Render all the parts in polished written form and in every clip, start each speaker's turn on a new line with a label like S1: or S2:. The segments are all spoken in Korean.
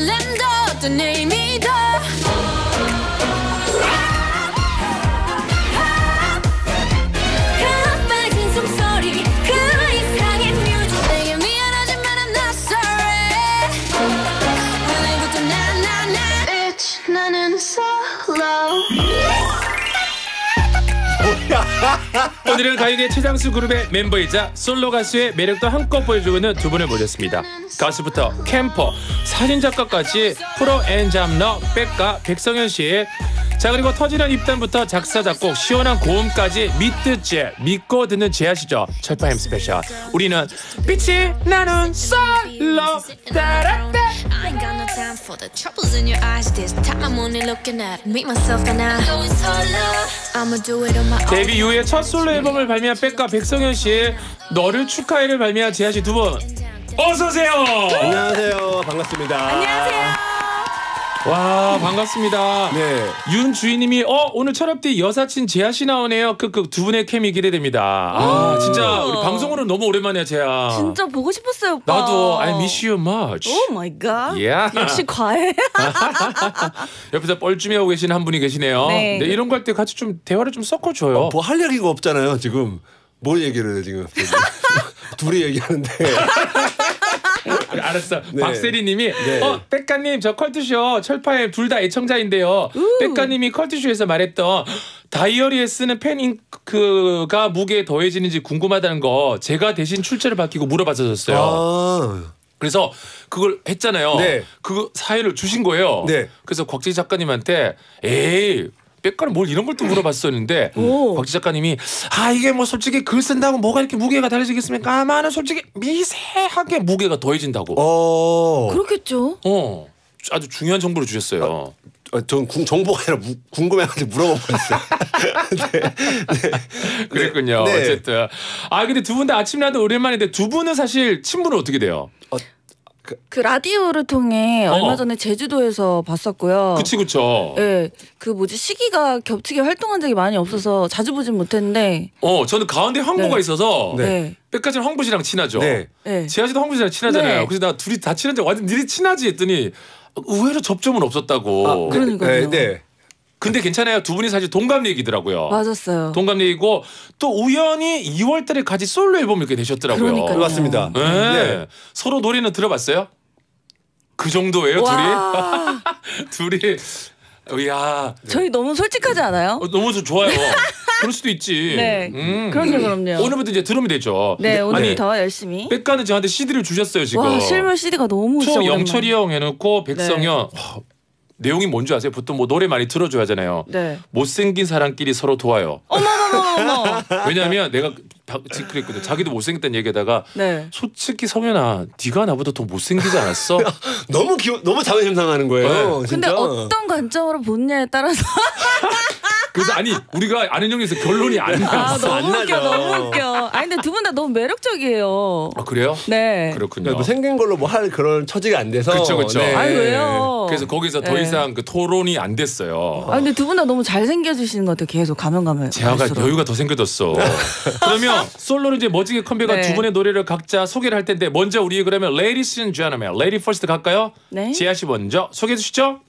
S1: 설렘도 어떤 의미도 깜빡인 숨소리 그 이상의 뮤직 내게 미안하지만 I'm not sorry 오늘부터 나나나 Bitch 나는 solo
S2: 오늘은 가요계 최장수 그룹의 멤버이자 솔로 가수의 매력도 한껏 보여주고 있는 두 분을 모셨습니다. 가수부터 캠퍼, 사진작가까지 프로 앤 잡너 백가 백성현 씨. 자 그리고 터지는 입담부터 작사 작곡 시원한 고음까지 믿고 듣는 제아시죠. 철파임 스페셜. 우리는 빛이 나는 솔로 따라따.
S1: I ain't got no time for the troubles in your eyes. This time I'm only looking at me, myself, and I. I'ma do it on my own.
S2: 데뷔 이후에 첫 솔로 앨범을 발매한 백가 백성현 씨, 너를 축하해를 발매한 제아 씨 두 분, 어서 오세요.
S3: 안녕하세요. 반갑습니다.
S1: 안녕하세요.
S2: 와 반갑습니다.
S3: 네.
S2: 윤 주인님이 오늘 철업디 여사친 제아 씨 나오네요. 그 두 분의 케미 기대됩니다. 아 진짜 우리 방송으로 너무 오랜만이야 제아.
S4: 진짜 보고 싶었어요 오빠.
S2: 나도 I miss you much.
S4: 오 마이 갓.
S2: Yeah.
S4: 역시 과해.
S2: 옆에서 뻘쭘해하고 계시는 한 분이 계시네요.
S4: 네.
S2: 네, 이런 거 할 때 같이 좀 대화를 좀 섞어줘요.
S3: 뭐 할 얘기가 없잖아요. 지금 뭘 얘기를 해 지금. 둘이 얘기하는데.
S2: 알았어.
S3: 네.
S2: 박세리님이
S3: 네.
S2: 백가님 저 컬투쇼 철파엠 둘 다 애청자인데요. 백가님이 컬투쇼에서 말했던 다이어리에 쓰는 펜 잉크가 무게에 더해지는지 궁금하다는 거 제가 대신 출처를 밝히고 물어봤었어요.
S3: 아.
S2: 그래서 그걸 했잖아요.
S3: 네.
S2: 그 사연을 주신 거예요.
S3: 네.
S2: 그래서 곽지 작가님한테 에이 백가는 뭘 이런 걸 또 물어봤었는데 곽지 작가님이 이게 뭐 솔직히 글 쓴다고 뭐가 이렇게 무게가 달라지겠습니까? 아마는 솔직히 미세하게 무게가 더해진다고.
S4: 그렇겠죠.
S2: 아주 중요한 정보를 주셨어요.
S3: 전 정보가 아니라 궁금해가지고 물어봤어요. 네.
S2: 그랬군요.
S3: 네.
S2: 어쨌든 근데 두 분 다 아침라도 오랜만인데 두 분은 사실 친분은 어떻게 돼요?
S4: 그 라디오를 통해 얼마 전에 제주도에서 봤었고요.
S2: 그쵸.
S4: 네, 그 뭐지 시기가 겹치게 활동한 적이 많이 없어서 자주 보진 못했는데.
S2: 저는 가운데 황보가
S4: 네.
S2: 있어서
S4: 네.
S2: 백가지는 황보 씨랑 친하죠.
S3: 네.
S4: 네.
S2: 제아 씨도 황보 씨랑 친하잖아요.
S4: 네.
S2: 그래서 나 둘이 다 친한데 완전 니네 친하지 했더니 의외로 접점은 없었다고.
S4: 그러니까요.
S3: 네.
S2: 근데 괜찮아요. 두 분이 사실 동갑 얘기더라고요.
S4: 맞았어요.
S2: 동갑 얘기고 또 우연히 2월달에 같이 솔로 앨범을 이렇게 내셨더라고요.
S4: 그러니까요.
S3: 맞습니다.
S2: 네.
S3: 네.
S2: 서로 노래는 들어봤어요? 그 정도예요,
S4: 와.
S2: 둘이? 둘이. 이야.
S4: 저희 너무 솔직하지 않아요?
S2: 너무 좋아요. 그럴 수도 있지.
S4: 네. 그럼요.
S2: 오늘부터 이제 들으면 되죠.
S4: 네,
S2: 아니,
S4: 오늘부터 열심히.
S2: 백가는 저한테 CD를 주셨어요, 지금.
S4: 와, 실물 CD가 너무 진짜
S2: 영철이 형 해놓고 백성현.
S4: 네.
S2: 와, 내용이 뭔지 아세요? 보통 뭐 노래 많이 들어줘야 하잖아요.
S4: 네.
S2: 못생긴 사람끼리 서로 도와요.
S4: 어머.
S2: 왜냐하면 내가 그랬거든. 자기도 못생겼다는 얘기하다가
S4: 네.
S2: 솔직히 성현아, 네가 나보다 더 못생기지 않았어?
S3: 너무 자존심 상하는 거예요.
S2: 네.
S4: 근데
S3: 진짜.
S4: 어떤 관점으로 보느냐에 따라서.
S2: 그래서 아니 우리가 아는 형에서 결론이 안 나왔어.
S3: 안
S4: 너무 웃겨,
S3: 나죠.
S4: 너무 웃겨. 근데 두 분 다 너무 매력적이에요.
S2: 그래요?
S4: 네.
S2: 그렇군요.
S3: 뭐 생긴 걸로 뭐 할 그런 처지가 안 돼서.
S2: 그쵸.
S3: 네.
S4: 아니 왜요?
S2: 그래서 거기서 더
S4: 네.
S2: 이상 그 토론이 안 됐어요.
S4: 근데 두 분 다 너무 잘생겨 주시는 것 같아요. 계속 가면.
S2: 재하가 여유가 더 생겨졌어. 그러면 솔로로 이제 멋지게 컴백한
S4: 네.
S2: 두 분의 노래를 각자 소개를 할 텐데 먼저 우리 그러면 Ladies and Gentlemen, Lady First 갈까요?
S4: 네.
S2: 지아 씨 먼저 소개해 주시죠.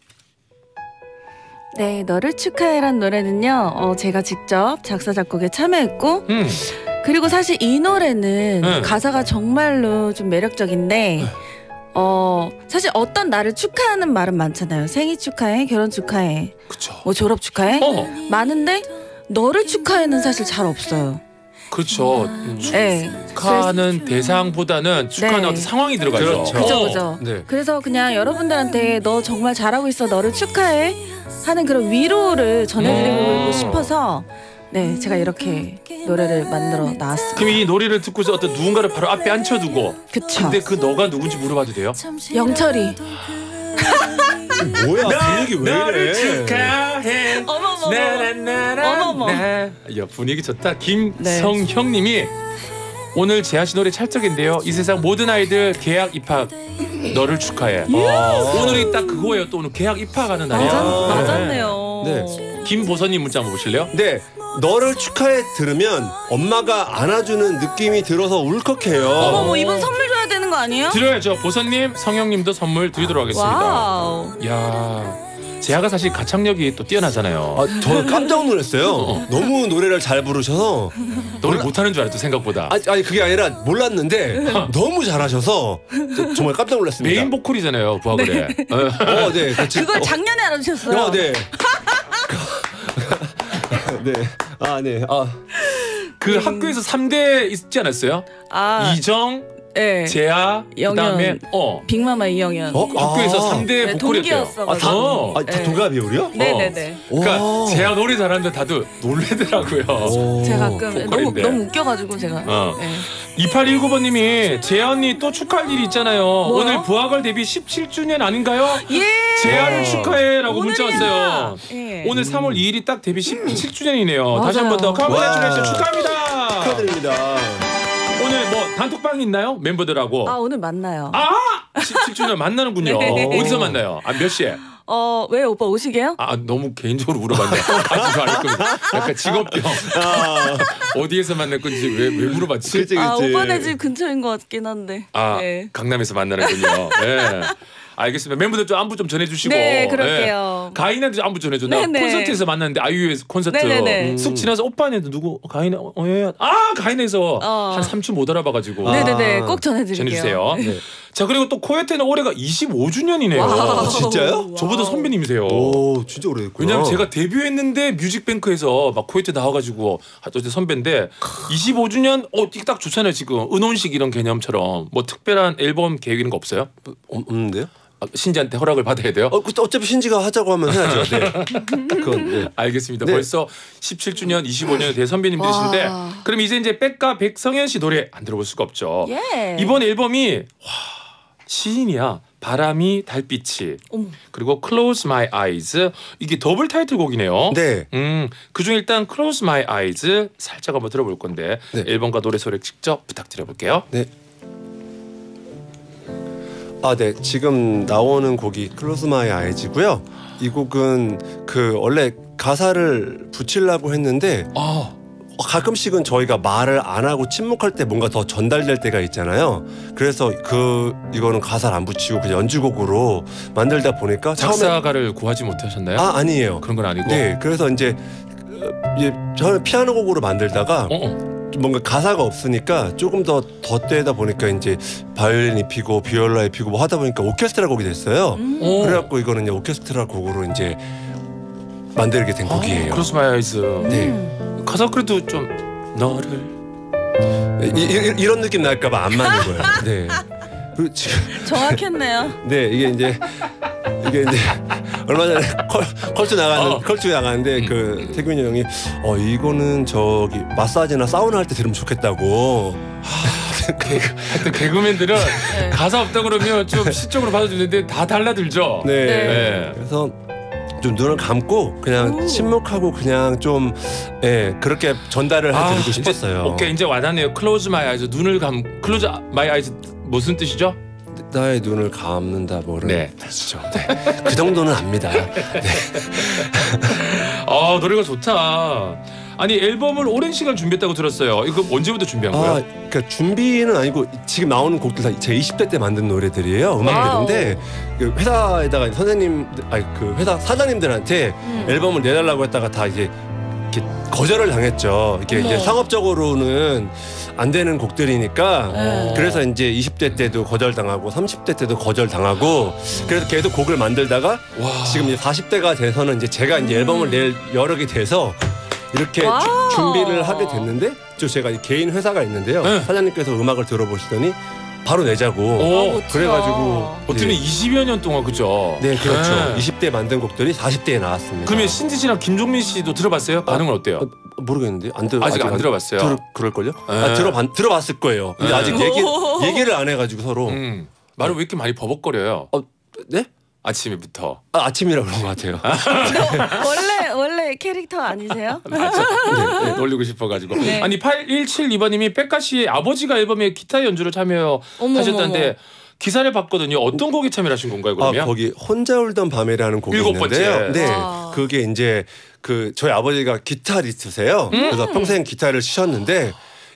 S4: 네, 너를 축하해란 노래는요. 제가 직접 작사 작곡에 참여했고 그리고 사실 이 노래는
S2: 네.
S4: 가사가 정말로 좀 매력적인데 사실 어떤 나를 축하하는 말은 많잖아요. 생일 축하해, 결혼 축하해,
S2: 그렇죠.
S4: 뭐 졸업 축하해 많은데 너를 축하해는 사실 잘 없어요.
S2: 그렇죠.
S4: 네.
S2: 축하하는 대상보다는 축하하는
S4: 네.
S2: 어떤 상황이 들어가죠.
S3: 그렇죠.
S4: 그죠.
S3: 네.
S4: 그래서 그냥 여러분들한테 너 정말 잘하고 있어, 너를 축하해 하는 그런 위로를 전해드리고 싶어서 네, 제가 이렇게 노래를 만들어 나왔습니다.
S2: 그럼 이 노래를 듣고서 어떤 누군가를 바로 앞에 앉혀두고
S4: 그쵸.
S2: 근데 그 너가 누군지 물어봐도 돼요?
S4: 영철이.
S3: 뭐야 분위기 왜
S2: 너를
S3: 이래?
S2: 축하해.
S4: 어머머. 어머머.
S2: 야 분위기 좋다. 김성형님이 오늘 재하 씨 노래 찰떡인데요. 이 세상 모든 아이들 개학 입학 너를 축하해. 오늘이 딱 그거예요. 또 오늘 개학 입학하는 날이야.
S4: 맞았네요.
S3: 네.
S2: 김보선님 문자 한번 보실래요?
S3: 네. 너를 축하해 들으면 엄마가 안아주는 느낌이 들어서 울컥해요.
S4: 어머머, 이분 선물 줘야 되는 되는 거 아니에요?
S2: 드려야죠. 보선님, 성형님도 선물 드리도록 하겠습니다.
S4: 와우.
S2: 야, 재하가 사실 가창력이 또 뛰어나잖아요.
S3: 아, 저 깜짝 놀랐어요. 너무 노래를 잘 부르셔서.
S2: 노래 못하는 줄 알았죠, 생각보다.
S3: 아니 그게 아니라 몰랐는데 너무 잘하셔서 정말 깜짝 놀랐습니다.
S2: 메인 보컬이잖아요, 부하거래.
S3: 네. 같이,
S4: 그걸 작년에 알아주셨어요.
S3: 네. 네. 네.
S2: 그 학교에서 3대 있지 않았어요? 이정,
S4: 네.
S2: 재하, 그다음에
S4: 빅마마 이영현.
S2: 학교에서 3대
S4: 네,
S2: 보컬이었대요.
S4: 동기였어가지고.
S3: 다 동갑이에요, 우리요?
S4: 네네네.
S2: 그러니까 재하 노래 잘하는데 다들 놀래더라고요.
S4: 제가 가끔
S2: 보컬인데.
S4: 너무 웃겨가지고 제가. 네.
S2: 2819번님이 재하 언니 또 축하할 일이 있잖아요. 오늘 부하걸 데뷔 17주년 아닌가요?
S4: 예.
S2: 재하를 축하해라고 문자
S4: 오늘이다.
S2: 왔어요.
S4: 예.
S2: 오늘 3월 2일이 딱 데뷔 17주년이네요. 다시
S4: 맞아요.
S2: 한 번 더 컨그레츄레이션
S3: 와.
S2: 축하합니다.
S3: 축하드립니다.
S2: 오늘 뭐 단톡방이 있나요? 멤버들하고.
S4: 오늘 만나요.
S2: 17주년 만나는군요.
S4: 네.
S2: 어디서 만나요? 몇 시에?
S4: 왜 오빠 오시게요?
S2: 너무 개인적으로 물어봤네. 아직 안 했거든요. 약간 직업병. 어디에서 만날 건지 왜 물어봤지?
S3: 그치.
S4: 오빠네 집 근처인 것 같긴 한데. 네.
S2: 강남에서 만나는군요. 네. 알겠습니다. 멤버들 좀 안부 좀 전해주시고.
S4: 네, 그럴게요.
S2: 가인한테 안부 전해줘. 나
S4: 네네.
S2: 콘서트에서 만났는데 아이유의 콘서트.
S4: 네네네.
S2: 쑥 지나서 오빠한테 누구 가인 가인에서 한 3주 못 알아봐가지고.
S4: 네네네. 꼭 전해드릴게요.
S2: 전해주세요. 네. 자, 그리고 또 코요테는 올해가 25주년이네요.
S3: 진짜요?
S2: 저보다 선배님이세요.
S3: 오, 진짜 오래됐구나.
S2: 왜냐면 제가 데뷔했는데 뮤직뱅크에서 막 코요테 나와가지고 어쨌든 선배인데 25주년 딱 좋잖아요. 지금 은혼식 이런 개념처럼 뭐 특별한 앨범 계획 이런 거 없어요?
S3: 없는데요?
S2: 신지한테 허락을 받아야 돼요?
S3: 어차피 신지가 하자고 하면 해야죠. 네. 그건 네.
S2: 알겠습니다.
S3: 네.
S2: 벌써 17주년, 25년에 대해 선배님들이신데 그럼 이제 백가 백성현 씨 노래 안 들어볼 수가 없죠.
S4: 예.
S2: 이번 앨범이 시인이야. 바람이 달빛이 그리고 Close My Eyes 이게 더블 타이틀곡이네요.
S3: 네.
S2: 그중 일단 Close My Eyes 살짝 한번 들어볼 건데
S3: 네.
S2: 앨범과 노래 소리 직접 부탁드려볼게요.
S3: 네. 네. 지금 나오는 곡이 Close My Eyes고요. 이 곡은 원래 가사를 붙이려고 했는데 가끔씩은 저희가 말을 안 하고 침묵할 때 뭔가 더 전달될 때가 있잖아요. 그래서 이거는 가사를 안 붙이고 그냥 연주곡으로 만들다 보니까
S2: 작사가를 구하지 못하셨나요?
S3: 아니에요.
S2: 그런 건 아니고.
S3: 네, 그래서 이제 저는 피아노 곡으로 만들다가 뭔가 가사가 없으니까 조금 더 덧대다 보니까 이제 바이올린 입히고 비올라 입히고 뭐 하다 보니까 오케스트라 곡이 됐어요. 그래갖고 이거는 이제 오케스트라 곡으로 이제 만들게 된 곡이에요.
S2: Close My Eyes.
S3: 네.
S2: 가사 그래도 좀 너를
S3: 이런 느낌 날까봐 안 만든 거예요. 네. 그리고 지금
S4: 정확했네요.
S3: 네, 이게 이제 얼마 전에 컬투 나가는데 그 태균이 형이 이거는 저기 마사지나 사우나 할 때 들으면 좋겠다고.
S2: 하여튼 개그맨들은 가사 없다 그러면 좀 시적으로 받아주는데 다 달라들죠.
S3: 네. 그래서 좀 눈을 감고 그냥 침묵하고 그냥 좀 그렇게 전달을 해드리고 싶었어요.
S2: 오케이, 이제 와닿네요. Close My Eyes. Close My Eyes 무슨 뜻이죠?
S3: 나의 눈을 감는다 뭐를.
S2: 네, 뜻이죠. 네.
S3: 그 정도는 압니다. 네.
S2: 노래가 좋다. 아니 앨범을 오랜 시간 준비했다고 들었어요. 이거 언제부터 준비한 거예요?
S3: 그러니까 준비는 아니고 지금 나오는 곡들 다 제 20대 때 만든 노래들이에요. 음악들인데 그 회사에다가 그 회사 사장님들한테 앨범을 내달라고 했다가 다 이제 이렇게 거절을 당했죠. 이게 이제 상업적으로는 안 되는 곡들이니까 그래서 이제 20대 때도 거절당하고 30대 때도 거절당하고 그래서 계속 곡을 만들다가 지금 이제 40대가 돼서는 이제 제가 이제 앨범을 낼 여력이 돼서 이렇게 준비를 하게 됐는데 제가 개인 회사가 있는데요. 사장님께서 음악을 들어보시더니 바로 내자고 그래가지고
S2: 어쩌면 20여 년 동안 그죠?
S3: 네, 그렇죠. 20대에 만든 곡들이 40대에 나왔습니다.
S2: 그러면 신지 씨랑 김종민 씨도 들어봤어요? 반응은 어때요?
S3: 모르겠는데
S2: 아직 안 들어봤어요.
S3: 그럴걸요? 들어봤을 거예요. 근데 아직 얘기를 안 해가지고 서로
S2: 말을 왜 이렇게 많이 버벅거려요?
S3: 네?
S2: 아침에부터.
S3: 아침이라 그런 것 같아요.
S4: 원래 캐릭터 아니세요?
S2: 네, 놀리고 싶어가지고.
S4: 네.
S2: 아니 8172번님이 백가 씨의 아버지가 앨범에 기타 연주를 참여하셨다는데 기사를 봤거든요. 어떤 곡에 참여를 하신 건가요, 그러면?
S3: 거기 혼자 울던 밤에라는 곡이 있는데요. 네, 그게 이제 저희 아버지가 기타리스트세요. 그래서 평생 기타를 치셨는데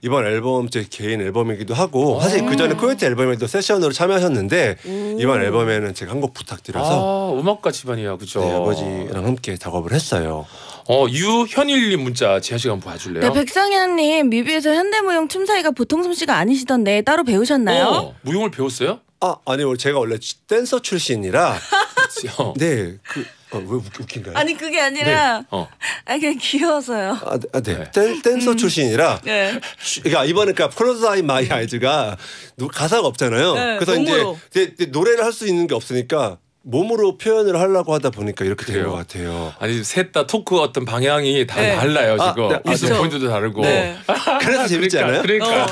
S3: 이번 앨범 제 개인 앨범이기도 하고 사실 그 전에 코요태 앨범에도 세션으로 참여하셨는데 이번 앨범에는 제가 한 곡 부탁드려서
S2: 음악가 집안이야, 그죠?
S3: 네, 아버지랑 함께 작업을 했어요.
S2: 유현일님 문자 지하 시간 봐줄래요?
S4: 네, 백상현님 뮤비에서 현대무용 춤사위가 보통 솜씨가 아니시던데 따로 배우셨나요?
S2: 무용을 배웠어요?
S3: 아니요, 제가 원래 댄서 출신이라
S2: 그렇죠.
S3: 네, 왜 웃긴가요?
S4: 아니 그게 아니라
S2: 네.
S4: 그냥 귀여워서요.
S3: 네. 댄서 출신이라
S4: 네.
S3: 그러니까 이번에 Close Eye My Eyes가 가사가 없잖아요.
S4: 네,
S3: 그래서
S4: 몸으로.
S3: 이제 노래를 할 수 있는 게 없으니까 몸으로 표현을 하려고 하다 보니까 이렇게 된 것 같아요.
S2: 아니 셋 다 토크 어떤 방향이 다
S4: 네.
S2: 달라요 지금.
S3: 네.
S2: 웃음
S4: 그렇죠.
S2: 포인트도 다르고.
S4: 네.
S3: 그래서 재밌지 않아요?
S2: 그러니까.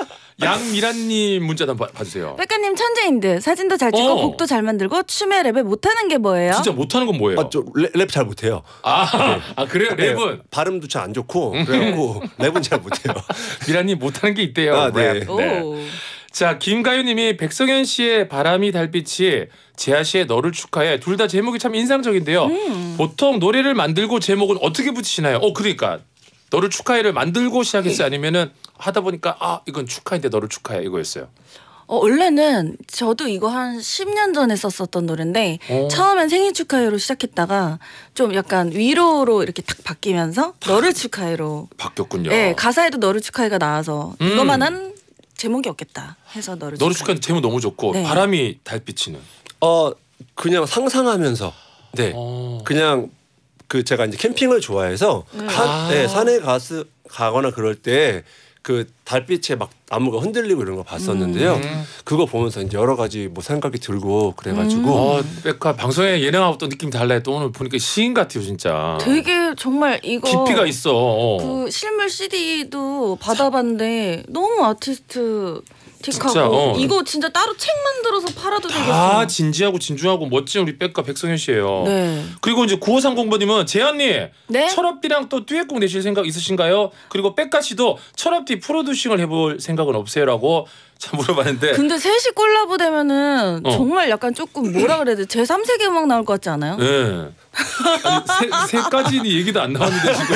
S2: 양미란님 문자 한번 봐주세요.
S4: 백가님 천재인 듯 사진도 잘 찍고 곡도 잘 만들고 춤에 랩에 못하는 게 뭐예요?
S2: 진짜 못하는 건 뭐예요?
S3: 랩 잘 못해요.
S2: 그래요?
S3: 네,
S2: 랩은?
S3: 발음도 잘 안 좋고 그래갖고 랩은 잘 못해요.
S2: 미란님 못하는 게 있대요.
S3: 네.
S2: 랩. 네. 자, 김가유님이 백성현 씨의 바람이 달빛이 재하 씨의 너를 축하해. 둘 다 제목이 참 인상적인데요. 보통 노래를 만들고 제목은 어떻게 붙이시나요? 그러니까 너를 축하해를 만들고 시작했어요? 아니면은 하다 보니까 이건 축하인데 너를 축하해 이거였어요?
S4: 원래는 저도 이거 한 10년 전에 썼었던 노래인데 처음엔 생일 축하해로 시작했다가 좀 약간 위로로 이렇게 탁 바뀌면서 너를 축하해로
S2: 바뀌었군요.
S4: 네, 가사에도 너를 축하해가 나와서 이거만한 제목이 없겠다 해서 너를
S2: 축하해 제목 너무 좋고
S4: 네.
S2: 바람이 달빛이는
S3: 그냥 상상하면서 네 그냥 제가 이제 캠핑을 좋아해서 산에 가거나 그럴 때 그 달빛에 막 나무가 흔들리고 이런 거 봤었는데요. 그거 보면서 이제 여러 가지 뭐 생각이 들고 그래가지고
S2: 백화 방송에 예능하고 또 느낌 달라요. 또 오늘 보니까 시인 같아요 진짜.
S4: 되게 정말 이거
S2: 깊이가 있어.
S4: 그 실물 CD도 받아봤는데 너무 아티스트 틱하고
S2: 진짜,
S4: 이거 진짜 따로 책 만들어서 팔아도 되겠어요.
S2: 다 진지하고 진중하고 멋진 우리 백과 백성현 씨예요.
S4: 네.
S2: 그리고 이제 9530번님은 재한님
S4: 네?
S2: 철업디랑 또 듀엣곡 내실 생각 있으신가요? 그리고 백가 씨도 철업디 프로듀싱을 해볼 생각은 없어요라고 참 물어봤는데.
S4: 근데 셋이 콜라보 되면은 정말 약간 조금 뭐라 그래야 돼? 제3세계 음악 나올 것 같지 않아요?
S2: 네. 아니, 세까지는 얘기도 안 나왔는데 지금.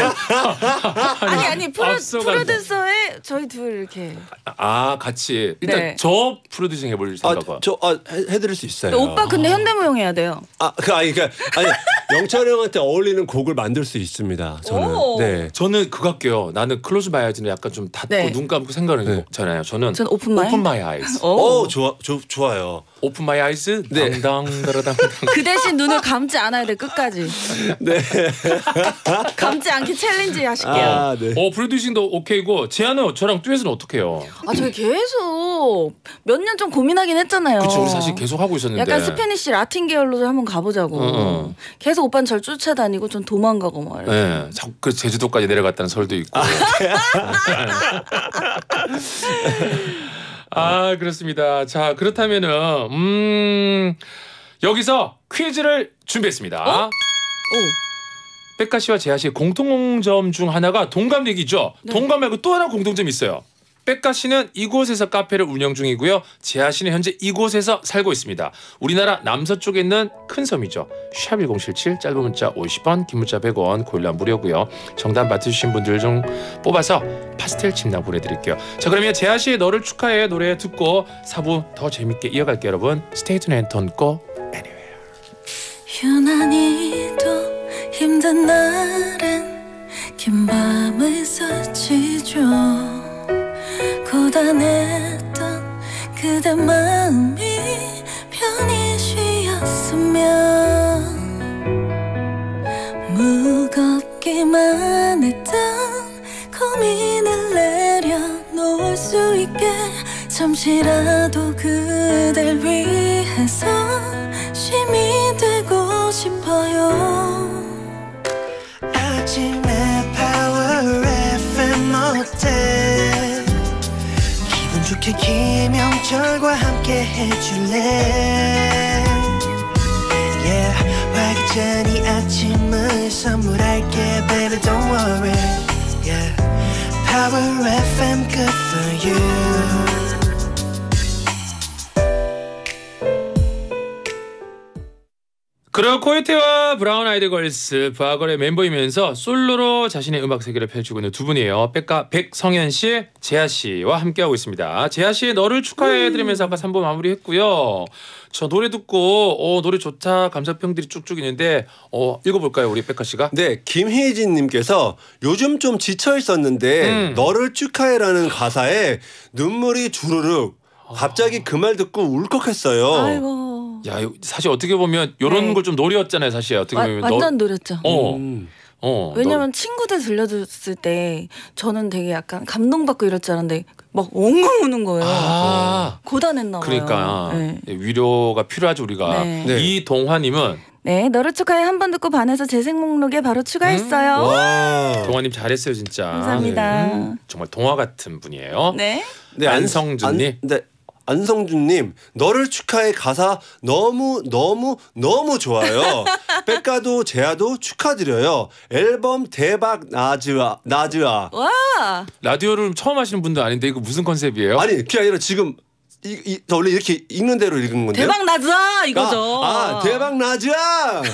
S4: 아니 프로듀서에 저희 둘 이렇게.
S2: 같이 일단
S4: 네.
S2: 저 프로듀싱 해볼 생각은.
S3: 해드릴 수 있어요.
S4: 오빠 근데 현대무용 해야 돼요.
S3: 아니 영철이 형한테 어울리는 곡을 만들 수 있습니다. 저는. 네.
S2: 저는 그거 할게요. 나는 클로즈 마이 아이즈는 약간 좀 닫고 눈 감고 생각을 하잖아요. 저는
S4: 오픈 마이
S2: 아이즈.
S3: 좋아요.
S2: 오픈 마이 아이즈.
S3: 네.
S2: 당당당당.
S4: 그 대신 눈을 감지 않아야 돼 끝까지.
S3: 네.
S4: 감지 않기 챌린지 하실게요.
S3: 네.
S2: 프로듀싱도 오케이고 제안은 저랑 듀엣은 어떻게 해요?
S4: 저희 계속 몇 년 좀 고민하긴 했잖아요.
S2: 그렇죠. 우리 사실 계속 하고 있었는데.
S4: 약간 스페니쉬 라틴 계열로 한번 가보자고. 계속 오빠는 절 쫓아다니고 전 도망가고 막.
S2: 네. 자꾸 그 제주도까지 내려갔다는 설도 있고. 그렇습니다. 자, 그렇다면은 여기서 퀴즈를 준비했습니다. 백가 씨와 재하 씨의 공통점 중 하나가 동갑내기죠. 네. 동갑 말고 또 하나 공통점이 있어요. 백가 씨는 이곳에서 카페를 운영 중이고요. 재하 씨는 현재 이곳에서 살고 있습니다. 우리나라 남서쪽에 있는 큰 섬이죠. 샵1077 짧은 문자 50원, 긴 문자 100원, 고일라 무료고요. 정답 맞춰주신 분들 중 뽑아서 파스텔 침낭 보내드릴게요. 자, 그러면 재하 씨의 너를 축하해 노래 듣고 4부 더 재밌게 이어갈게요. 여러분. Stay tuned and don't go anywhere.
S1: 유난히도 힘든 날엔 긴 밤을 스치죠. 고단했던 그대 마음이 편히 쉬었으면 무겁기만 했던 고민을 내려놓을 수 있게 잠시라도 그댈 위해서 쉼이 되고 싶어요. 아침에 Power FM 어때 기분 좋게 김영철과 함께 해줄래 Yeah 활기찬 이 아침을 선물할게 Baby don't worry Yeah Power FM good for you
S2: 그리고 코요테와 브라운 아이드 걸스 부하걸의 멤버이면서 솔로로 자신의 음악 세계를 펼치고 있는 두 분이에요. 백성현 씨, 재하 씨와 함께하고 있습니다. 재하 씨의 너를 축하해 드리면서 아까 3부 마무리했고요. 저 노래 듣고 노래 좋다 감사평들이 쭉쭉 있는데 읽어볼까요 우리 백가 씨가?
S3: 네, 김혜진님께서 요즘 좀 지쳐 있었는데 너를 축하해라는 가사에 눈물이 주르륵 갑자기 그 말 듣고 울컥했어요.
S4: 아이고.
S2: 야 사실 어떻게 보면 이런
S4: 네.
S2: 걸 좀 노렸잖아요 사실 어떻게 보면
S4: 완전 노렸죠. 왜냐면
S2: 너...
S4: 친구들 들려줬을 때 저는 되게 약간 감동받고 이럴 줄 알았는데 막 엉엉 우는 거예요. 고단했나 봐요.
S2: 그러니까
S4: 네.
S2: 위로가 필요하죠 우리가.
S4: 네.
S3: 네.
S2: 이동화님은
S4: 네, 너를 축하해 한 번 듣고 반해서 재생 목록에 바로 추가했어요.
S3: 와.
S2: 동화님 잘했어요 진짜.
S4: 감사합니다.
S2: 정말 동화 같은 분이에요.
S4: 네.
S3: 네,
S2: 안성준님.
S3: 네. 안성준님 너를 축하해 가사 너무 좋아요. 백가도 재하도 축하드려요. 앨범 대박 나즈아.
S4: 와.
S2: 라디오를 처음 하시는 분도 아닌데 이거 무슨 컨셉이에요?
S3: 아니 그게 아니라 지금 원래 이렇게 읽는 대로 읽은 건데요.
S4: 대박 나자 이거죠.
S3: 대박 나즈아.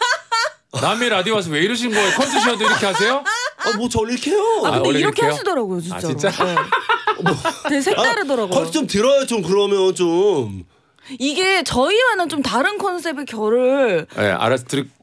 S2: 남의 라디오 와서 왜 이러신 거예요? 컨디션도 이렇게 하세요?
S3: 뭐 저 이렇게 해요.
S4: 근데
S2: 원래
S4: 이렇게
S2: 이렇게요?
S4: 하시더라고요, 진짜로.
S2: 진짜?
S4: 네. 되게 색다르더라고요.
S3: 컨셉 좀 들어요 좀 그러면 좀.
S4: 이게 저희와는 좀 다른 컨셉의 결을
S2: 네, 알아서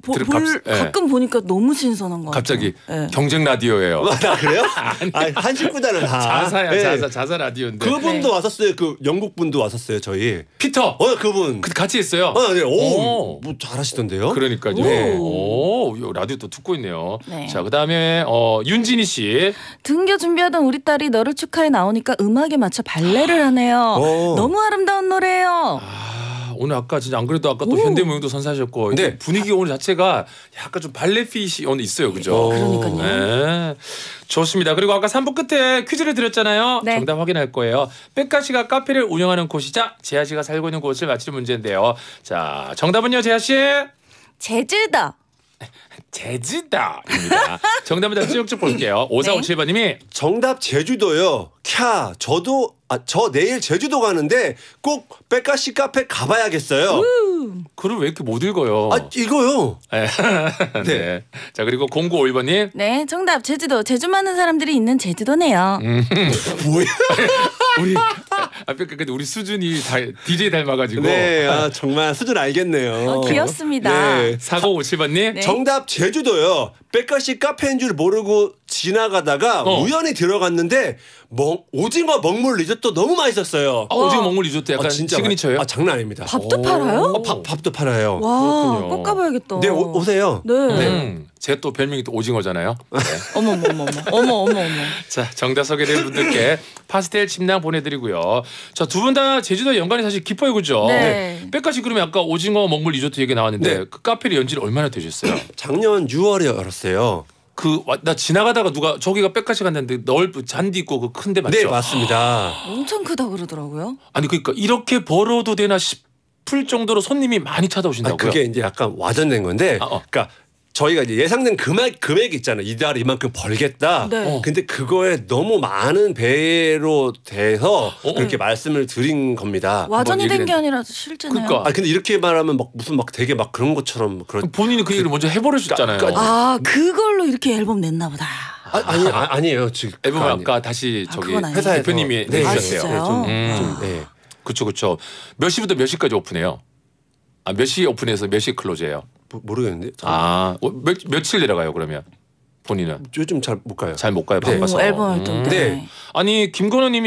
S4: 가끔 보니까 너무 신선한 거 같아요.
S2: 갑자기
S4: 네.
S2: 경쟁 라디오예요.
S3: 나 그래요? 아니, 한 식구단은 다.
S2: 자사야
S3: 네.
S2: 자사 라디오인데.
S3: 그분도 왔었어요. 그 영국 분도 왔었어요. 저희.
S2: 피터.
S3: 그분.
S2: 같이 했어요.
S3: 네.
S2: 오.
S3: 뭐 잘하시던데요?
S2: 그러니까요.
S3: 네.
S2: 오, 라디오 또 듣고 있네요.
S4: 네.
S2: 자, 그다음에 윤진희 씨.
S4: 등교 준비하던 우리 딸이 너를 축하해 나오니까 음악에 맞춰 발레를 하네요. 너무 아름다운 노래예요.
S2: 오늘 아까 진짜 안 그래도 아까 또 현대무용도 선사하셨고
S3: 네.
S2: 분위기 오늘 자체가 약간 좀 발레 핏이 오늘 있어요. 그죠?
S4: 그러니까요.
S2: 네. 좋습니다. 그리고 아까 3부 끝에 퀴즈를 드렸잖아요.
S4: 네.
S2: 정답 확인할 거예요. 백가 씨가 카페를 운영하는 곳이자 재하 씨가 살고 있는 곳을 맞히는 문제인데요. 자, 정답은요, 재하 씨?
S4: 제주도.
S2: 제주도입니다. 정답은 다시 쭉쭉 볼게요. 5457번님이
S3: 정답 제주도요. 저 내일 제주도 가는데 꼭 백가 씨 카페 가봐야겠어요.
S2: 글을 왜 이렇게 못 읽어요?
S3: 이거요.
S2: 네. 네. 자, 그리고 0951번님.
S4: 네, 정답 제주도. 제주 많은 사람들이 있는 제주도네요.
S3: 뭐야?
S2: 우리 근데 우리 수준이 다 DJ 닮아가지고.
S3: 네, 정말 수준 알겠네요.
S4: 귀엽습니다.
S3: 네.
S2: 4957번님.
S4: 네.
S3: 정답 제주도요. 백가 씨 카페인 줄 모르고 지나가다가 우연히 들어갔는데 오징어 먹물 리조또 너무 맛있었어요.
S2: 오징어 먹물 리조또 약간
S3: 진짜
S2: 시그니처예요?
S3: 장난 아닙니다.
S4: 밥도 팔아요?
S3: 밥도 팔아요.
S4: 와,
S2: 그렇군요.
S4: 꼭 가봐야겠다.
S3: 네, 오세요.
S4: 네.
S2: 제 또 별명이 또 오징어잖아요. 네.
S4: 어머.
S2: 자, 정답 소개된 분들께 파스텔 침낭 보내드리고요. 자, 두 분 다 제주도 연관이 사실 깊어요, 그죠?
S4: 네.
S2: 백가 씨 그러면 아까 오징어 먹물 리조또 얘기 나왔는데
S3: 네.
S2: 그 카페를 연지 얼마나 되셨어요?
S3: 작년 6월에 열었어요.
S2: 나 지나가다가 누가 저기가 백가 씨 갔는데 잔디 있고 그 큰데 맞죠?
S3: 네, 맞습니다.
S4: 엄청 크다 그러더라고요.
S2: 아니 그러니까 이렇게 벌어도 되나 싶을 정도로 손님이 많이 찾아오신다고요?
S3: 그게 이제 약간 와전된 건데, 그러니까 저희가 이제 예상된 금액이 있잖아요. 이달 이만큼 벌겠다.
S4: 네.
S3: 근데 그거에 너무 많은 배로 돼서 그렇게 말씀을 드린 겁니다.
S4: 와전이 된
S2: 얘기를
S4: 게 아니라 실제네요.
S2: 그러니까.
S3: 근데 이렇게 말하면 무슨 되게 그런 것처럼
S2: 본인이 그 얘기를 먼저 해버리셨잖아요.
S4: 그걸로 이렇게 앨범 냈나 보다.
S3: 아니에요. 지금
S2: 앨범 아까 다시 저기
S4: 그건 아니에요.
S3: 회사에서
S2: 대표님이
S3: 네,
S2: 내주셨어요.
S4: 진짜요?
S3: 네.
S2: 그쵸. 몇 시부터 몇 시까지 오픈해요? 몇 시 오픈해서 몇 시 클로즈예요?
S3: 모르겠는데.
S2: 며칠 내려가요 그러면? 본인은?
S3: 요즘 잘 못 가요.
S2: 잘 못 가요 바빠서.
S4: 앨범 활동 때문에.
S3: 네.
S2: 아니 김건호님이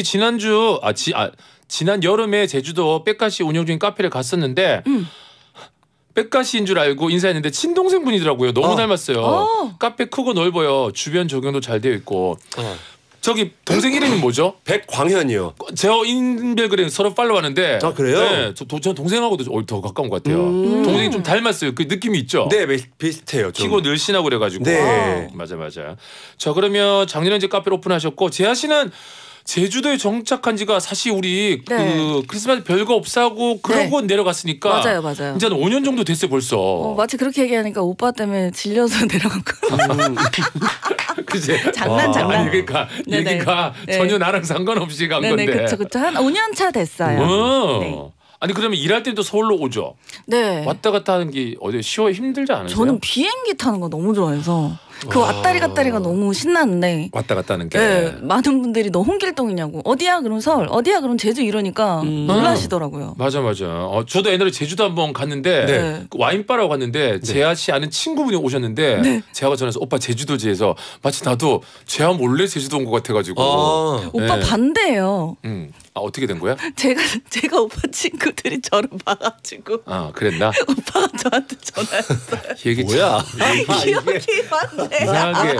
S2: 지난 여름에 제주도 백가 씨 운영 중인 카페를 갔었는데 백가 씨인 줄 알고 인사했는데 친동생 분이더라고요. 너무 닮았어요. 카페 크고 넓어요. 주변 조경도 잘 되어 있고. 저기 동생 이름이 뭐죠?
S3: 백광현이요.
S2: 제가 인별그램 서로 팔로우하는데.
S3: 그래요?
S2: 네, 저 동생하고도 더 가까운 것 같아요. 동생이 좀 닮았어요. 그 느낌이 있죠.
S3: 네, 비슷해요. 좀.
S2: 키고 늘씬하고 그래가지고.
S3: 네.
S2: 맞아. 자 그러면 작년에 이제 카페를 오픈하셨고 재하 씨는 제주도에 정착한 지가 사실 우리 그 크리스마스 별거 없사고 그러고 내려갔으니까.
S4: 맞아요.
S2: 이제 한 5년 정도 됐어요 벌써.
S4: 마치 그렇게 얘기하니까 오빠 때문에 질려서 내려간 거.
S2: 그치?
S4: 장난.
S2: 아니 그러니까
S4: 네네.
S2: 얘기가
S4: 네.
S2: 전혀 나랑 상관없이 간
S4: 네네,
S2: 건데.
S4: 그쵸. 한 5년 차 됐어요. 네.
S2: 아니 그러면 일할 때도 서울로 오죠?
S4: 네.
S2: 왔다 갔다 하는 게 어디 쉬워 힘들지 않으세요?
S4: 저는 비행기 타는 거 너무 좋아해서 그 왔다리 갔다리가 너무 신나는데
S2: 왔다 갔다 하는 게.
S4: 네, 많은 분들이 너 홍길동이냐고 어디야 그럼 서울 어디야 그럼 제주 이러니까 놀라시더라고요.
S2: 맞아. 저도 옛날에 제주도 한번 갔는데
S4: 네.
S2: 그 와인바라고 갔는데 재하 씨 아는 친구분이 오셨는데
S4: 네.
S2: 재하가 전화해서 오빠 제주도지에서 마치 나도 재하 몰래 제주도 온 것 같아가지고.
S4: 오빠
S2: 네.
S4: 반대예요.
S2: 아 어떻게 된 거야?
S4: 제가 오빠 친구들이 저를 봐가지고
S2: 아 그랬나?
S4: 오빠가 저한테 전화했어요.
S2: 얘기
S3: 뭐야?
S4: 기억이 맞네.
S2: 이상하게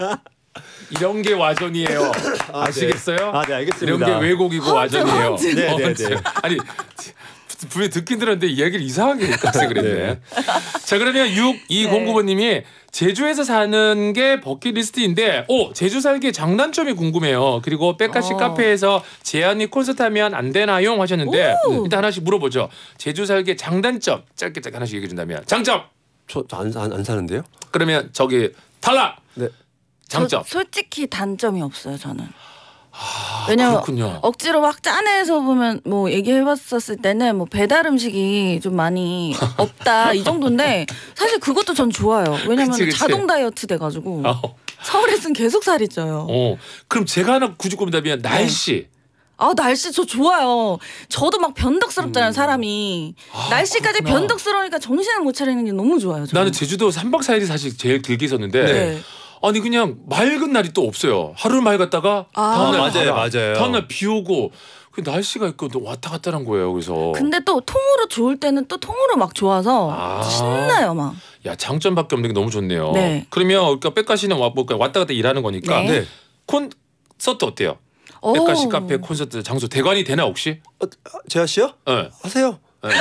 S2: 이런 게 와전이에요. 아시겠어요?
S3: 네, 알겠습니다.
S2: 이런 게 왜곡이고 와전이에요.
S3: 네.
S2: 아니 분명히 듣긴 들었는데 이야기를 이상하게 가서 그랬네. 자 그러면 6209번님이 제주에서 사는 게 버킷리스트인데 제주 살기의 장단점이 궁금해요. 그리고 백가씨 카페에서 재한이 콘서트 하면 안 되나요? 하셨는데 일단 하나씩 물어보죠. 제주 살기의 장단점 짧게 하나씩 얘기해 준다면 장점.
S3: 저 안 사는데요?
S2: 그러면 저기 탈락.
S3: 네.
S2: 장점.
S4: 솔직히 단점이 없어요 저는. 왜냐면
S2: 그렇군요.
S4: 억지로 막 짠해서 보면 뭐 얘기해봤었을 때는 뭐 배달 음식이 좀 많이 없다 이 정도인데 사실 그것도 전 좋아요. 왜냐면
S2: 그치.
S4: 자동 다이어트 돼가지고
S2: 어.
S4: 서울에서는 계속 살이 쪄요.
S2: 그럼 제가 하나 굳이 꼽는다면 날씨.
S4: 날씨 저 좋아요. 저도 막 변덕스럽잖아요 사람이. 날씨까지
S2: 그렇구나.
S4: 변덕스러우니까 정신을 못 차리는 게 너무 좋아요. 저는.
S2: 나는 제주도 3박 4일이 사실 제일 길게 있었는데
S4: 네.
S2: 아니 그냥 맑은 날이 또 없어요. 하루 맑았다가 다음날
S3: 맞아요.
S2: 다음날 비 오고 그 날씨가 있고 또 왔다 갔다 한 거예요. 그래서
S4: 근데 또 통으로 좋을 때는 또 통으로 막 좋아서 신나요 막.
S2: 야 장점밖에 없는 게 너무 좋네요.
S4: 네.
S2: 그러면 그러니까 백가씨는 왔다 갔다 일하는 거니까
S4: 네.
S2: 콘서트 어때요? 백가씨 카페 콘서트 장소 대관이 되나 혹시?
S3: 재하 씨요?
S2: 네.
S3: 하세요.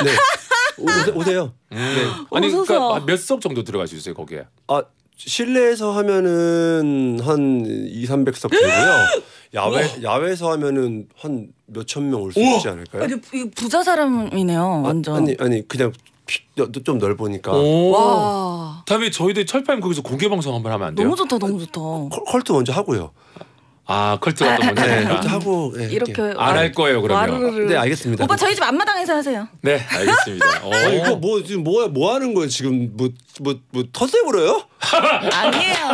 S3: 네. 오세요.
S2: 아니
S4: 오소서.
S2: 그러니까 몇 석 정도 들어갈 수 있어요 거기에?
S3: 실내에서 하면은 한 200-300석 되고요. 야외에서 하면은 한 몇천 명 올 수 있지 않을까요?
S4: 이거 부자 사람이네요 완전.
S3: 아니 그냥 좀 넓으니까.
S4: 와.
S2: 다음에 저희들 철파임 거기서 공개 방송 한번 하면 안 돼요?
S4: 너무 좋다.
S3: 컬트 먼저 하고요.
S2: 컬트 같은 거
S3: 네,
S2: 먼저
S3: 컬트 하고
S4: 이렇게
S2: 안 할 거예요 그러면.
S4: 와르르르.
S3: 네, 알겠습니다.
S4: 오빠 저희 집 앞마당에서 하세요.
S2: 네 알겠습니다.
S3: 아니 이거 뭐 지금 뭐 하는 거예요 지금 뭐 텃세 부려요?
S4: 아니에요.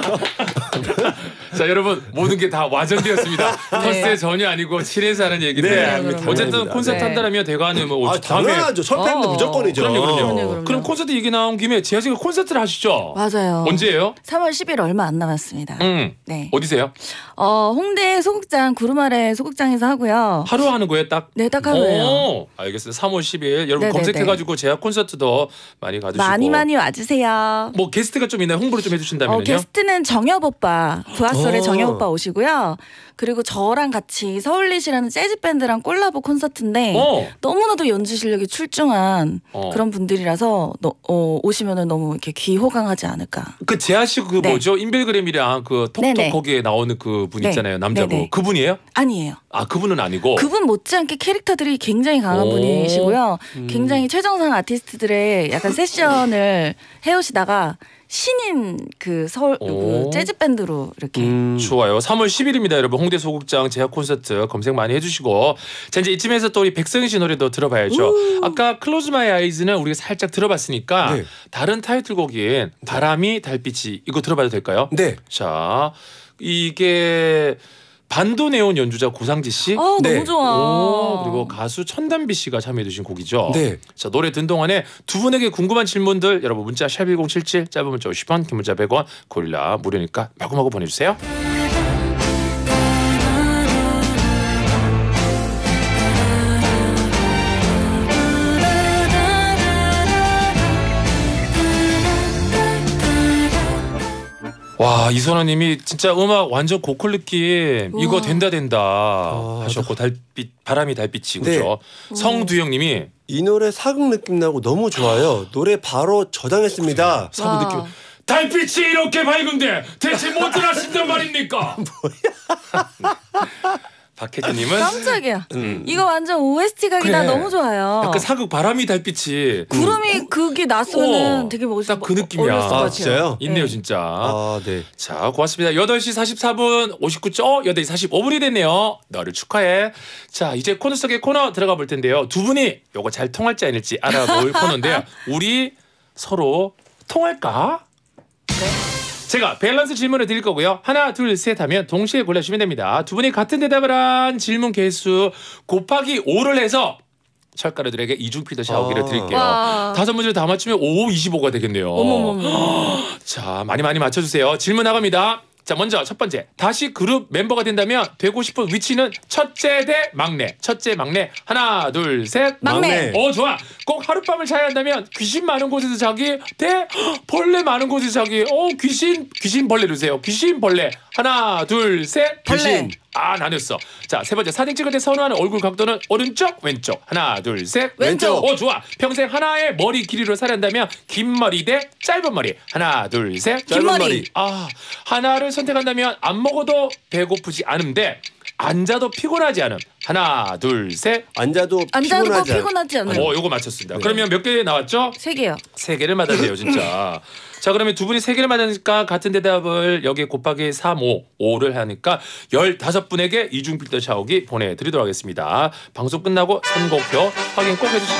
S2: 자 여러분 모든 게 다 와전되었습니다. 텃세 전혀 아니고 실에서 하는 얘기인데
S3: 네,
S2: 어쨌든
S3: 당연합니다.
S2: 콘서트
S4: 네.
S2: 한다면 대관에 뭐 다음에
S3: 당연하죠. 철파임도 무조건이죠.
S4: 그럼요.
S2: 그럼 콘서트 얘기 나온 김에 재하 씨가 콘서트를 하시죠?
S4: 맞아요.
S2: 언제예요?
S4: 3월 10일 얼마 안 남았습니다. 네.
S2: 어디세요?
S4: 홍대 소극장 구름 아래 소극장에서 하고요.
S2: 하루 하는 거예요 딱?
S4: 네, 딱 하루예요.
S2: 알겠습니다. 3월 10일 여러분
S4: 네네네.
S2: 검색해가지고 재하 콘서트도 많이 가주시고
S4: 많이 와주세요.
S2: 뭐 게스트가 좀 있나요? 홍보를 좀 해주신다면요.
S4: 게스트는 정엽 오빠, 부하솔의 정엽 오빠 오시고요. 그리고 저랑 같이 서울릿이라는 재즈 밴드랑 콜라보 콘서트인데 너무나도 연주 실력이 출중한 그런 분들이라서 오시면은 너무 이렇게 귀호강하지 않을까.
S2: 그 재하 씨 그
S4: 네.
S2: 뭐죠? 인별그램이랑 그 톡톡
S4: 네네.
S2: 거기에 나오는 그 분
S4: 네.
S2: 있잖아요. 남자분.
S4: 네네.
S2: 그분이에요?
S4: 아니에요.
S2: 그분은 아니고.
S4: 그분 못지않게 캐릭터들이 굉장히 강한 분이시고요. 굉장히 최정상 아티스트들의 약간 세션을 해오시다가 신인 그 서울 그 재즈 밴드로 이렇게
S2: 좋아요. 3월 10일입니다, 여러분. 홍대 소극장 재하 콘서트 검색 많이 해주시고. 자 이제 이쯤에서 또 우리 백성희 씨 노래도 들어봐야죠. 아까 Close My Eyes는 우리가 살짝 들어봤으니까
S3: 네.
S2: 다른 타이틀곡인 바람이 달빛이 이거 들어봐도 될까요?
S3: 네.
S2: 자 이게 반도네온 연주자 고상지 씨.
S3: 네.
S4: 너무 좋아.
S2: 그리고 가수 천담비 씨가 참여해주신 곡이죠.
S3: 네.
S2: 자 노래 듣는 동안에 두 분에게 궁금한 질문들 여러분 문자 샵 1077 짧은 문자 50원 긴 문자 100원 고릴라 무료니까 마구마구 보내주세요. 와 이선호님이 진짜 음악 완전 고퀄 느낌 이거 된다 하셨고 달빛 바람이 달빛이 그죠. 성두영님이
S3: 이 노래 사극 느낌 나고 너무 좋아요. 노래 바로 저장했습니다.
S2: 사부 느낌. 달빛이 이렇게 밝은데 대체 뭐들 하신단 말입니까? 박혜진님은
S4: 깜짝이야. 이거 완전 OST 각이다.
S2: 그래.
S4: 너무 좋아요.
S2: 약간 사극 바람이 달빛이
S4: 구름이 그게 났으면 되게 멋있어.
S2: 딱 그 느낌이야.
S4: 어울렸을 것 같아요.
S3: 진짜요?
S2: 있네요
S4: 네.
S2: 진짜.
S3: 아, 네.
S2: 자 고맙습니다. 8시 44분 59초 8시 45분이 됐네요. 너를 축하해. 자 이제 코너 속의 코너 들어가 볼 텐데요. 두 분이 요거 잘 통할지 아닐지 알아볼 코너인데요. 우리 서로 통할까? 제가 밸런스 질문을 드릴 거고요. 하나, 둘, 셋 하면 동시에 골라주시면 됩니다. 두 분이 같은 대답을 한 질문 개수 곱하기 5를 해서 철가루들에게 이중 필터 샤워기를 드릴게요.
S4: 와.
S2: 5문제를 다 맞추면 5, 25가 되겠네요.
S4: 어머머머.
S2: 자, 많이 맞춰주세요. 질문 나갑니다. 자, 먼저 첫 번째. 다시 그룹 멤버가 된다면 되고 싶은 위치는 첫째 대 막내. 첫째, 막내. 하나, 둘, 셋.
S4: 막내.
S2: 좋아. 꼭 하룻밤을 자야 한다면 귀신 많은 곳에서 자기 대 벌레 많은 곳에서 자기. 귀신 벌레 주세요. 귀신 벌레. 하나, 둘, 셋.
S3: 귀신.
S2: 나눴어. 자, 세 번째. 사진 찍을 때 선호하는 얼굴 각도는 오른쪽, 왼쪽. 하나, 둘, 셋.
S4: 왼쪽.
S2: 좋아. 평생 하나의 머리 길이로 살한다면 긴 머리 대 짧은 머리. 하나, 둘, 셋.
S4: 긴 머리.
S2: 하나를 선택한다면 안 먹어도 배고프지 않은데 앉아도 피곤하지 않음. 하나, 둘, 셋.
S3: 앉아도
S4: 꼭
S3: 피곤하지
S4: 피곤하지 않아요.
S2: 요거 맞췄습니다. 그러면 몇 개 나왔죠?
S4: 3개요.
S2: 3개를 맞아야 돼요, 진짜. 자, 그러면 두 분이 3개를 맞으니까 같은 대답을 여기에 곱하기 3, 5를 하니까 15분에게 이중 필터 샤워기 보내드리도록 하겠습니다. 방송 끝나고 선곡표 확인 꼭 해주시기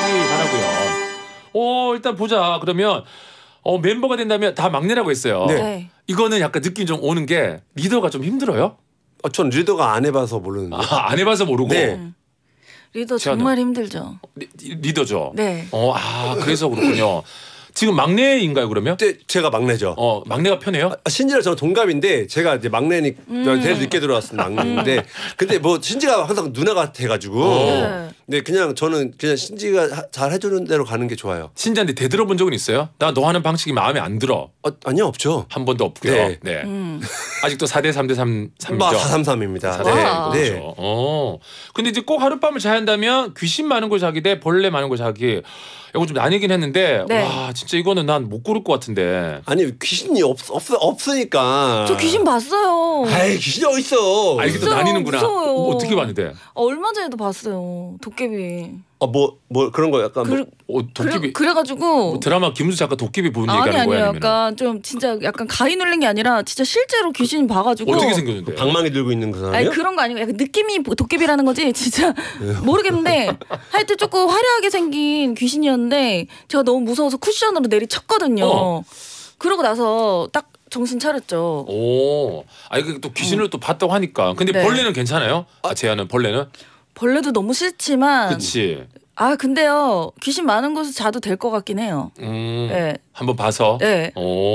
S2: 바라고요. 일단 보자. 그러면 멤버가 된다면 다 막내라고 했어요.
S4: 네.
S2: 이거는 약간 느낌 좀 오는 게 리더가 좀 힘들어요?
S3: 전 리더가 안 해봐서 모르는데.
S2: 안 해봐서 모르고.
S3: 네.
S4: 리더
S2: 저는.
S4: 정말 힘들죠.
S2: 리더죠.
S4: 네.
S2: 그래서 그렇군요. 지금 막내인가요, 그러면?
S3: 그때 제가 막내죠.
S2: 막내가 편해요?
S3: 신지랑 저는 동갑인데 제가 이제 막내니까 제일 늦게 들어왔은 막내인데 근데 뭐 신지가 항상 누나 같아가지고
S4: 네.
S3: 네 그냥 저는 그냥 신지가 잘 해주는 대로 가는 게 좋아요.
S2: 신지한테 대들어본 적은 있어요? 나 너 하는 방식이 마음에 안 들어.
S3: 아니요 없죠.
S2: 한 번도 없고요.
S3: 네.
S2: 네. 아직도 4대 3대 3이죠.
S3: 433입니다.
S2: 4대
S3: 네.
S2: 네. 근데 이제 꼭 하룻밤을 자야 한다면 귀신 많은 곳 자기 대 벌레 많은 곳 자기. 이거 좀 나뉘긴 했는데
S4: 네.
S2: 와 진짜 이거는 난 못 고를 것 같은데.
S3: 아니 귀신이 없으니까.
S4: 저 귀신 봤어요.
S3: 아이 귀신이 어딨어.
S2: 이게 또
S4: 있어요.
S2: 나뉘는구나.
S4: 무서워요.
S2: 어떻게 봤는데?
S4: 얼마 전에도 봤어요. 도깨비.
S3: 뭐 그런 거 약간
S2: 도깨비.
S4: 그래가지고
S2: 드라마 김수지 작가 도깨비 부분 얘기하는
S4: 아니요.
S2: 거야? 아니면
S4: 약간 좀 진짜 약간 가위 눌린 게 아니라 진짜 실제로 귀신 봐가지고
S2: 어떻게 생겼는데?
S3: 방망이 들고 있는 그 사람이요?
S4: 아니 그런 거 아니고 약간 느낌이 도깨비라는 거지 진짜 모르겠는데 하여튼 조금 화려하게 생긴 귀신이었는데 제가 너무 무서워서 쿠션으로 내리쳤거든요. 그러고 나서 딱 정신 차렸죠.
S2: 아니 또 귀신을 또 봤다고 하니까. 근데
S4: 네.
S2: 벌레는 괜찮아요? 제안은 벌레는?
S4: 벌레도 너무 싫지만
S2: 그렇지.
S4: 근데요 귀신 많은 곳에 자도 될 것 같긴 해요. 네.
S2: 한번 봐서.
S4: 네.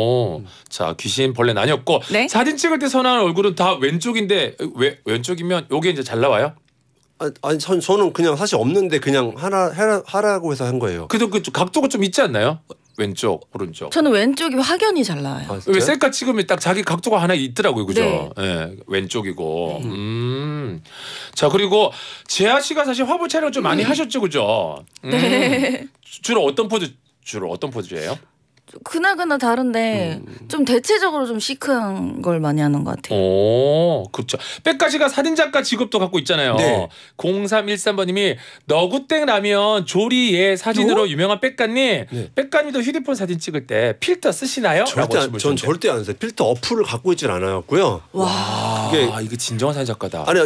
S2: 자 귀신 벌레 나뉘었고
S4: 네?
S2: 사진 찍을 때 선호하는 얼굴은 다 왼쪽인데 왜 왼쪽이면 요게 이제 잘 나와요?
S3: 아니 저는 그냥 사실 없는데 그냥 하라고 해서 한 거예요.
S2: 그래도 그 각도가 좀 있지 않나요? 왼쪽 오른쪽.
S4: 저는 왼쪽이 확연히 잘 나와요.
S2: 왜 셀카 찍으면 딱 자기 각도가 하나 있더라고요, 그죠?
S4: 네.
S2: 네, 왼쪽이고. 자 그리고 재하 씨가 사실 화보 촬영 좀 많이 하셨죠, 그죠?
S4: 네.
S2: 주로 어떤 포즈예요?
S4: 그날그날 다른데 좀 대체적으로 좀 시크한 걸 많이 하는 것 같아요.
S2: 그렇죠. 백가시가 사진작가 직업도 갖고 있잖아요.
S3: 네.
S2: 0313번님이 너구땡 라면 조리의 사진으로 유명한 백가님. 백가님도 휴대폰 사진 찍을 때 필터 쓰시나요?
S3: 전 절대 안 써요. 필터 어플을 갖고 있질 않았고요.
S2: 와, 이게 진정한 사진작가다.
S3: 아니